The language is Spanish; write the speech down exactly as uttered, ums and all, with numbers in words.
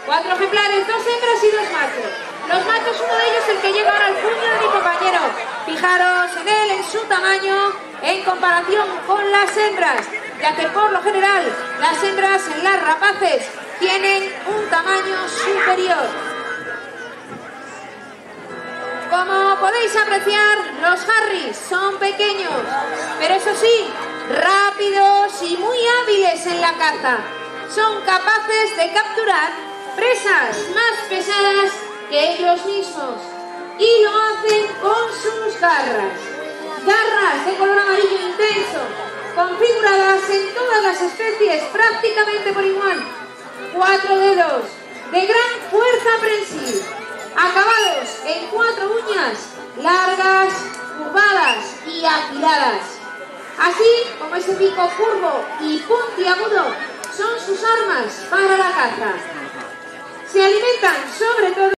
Cuatro ejemplares, dos hembras y dos machos. Los machos, uno de ellos el que llega ahora al puño de mi compañero. Fijaros en él, en su tamaño, en comparación con las hembras, ya que por lo general las hembras en las rapaces tienen un tamaño superior. Como podéis apreciar, los Harris son pequeños, pero eso sí, rápidos y muy hábiles en la caza. Son capaces de capturar presas más pesadas que ellos mismos y lo hacen con sus garras. Garras de color amarillo intenso, configuradas en todas las especies prácticamente por igual. Cuatro dedos de gran fuerza prensil, acabados en cuatro uñas largas, curvadas y afiladas. Así como ese pico curvo y puntiagudo son sus armas para la caza. Se alimentan sobre todo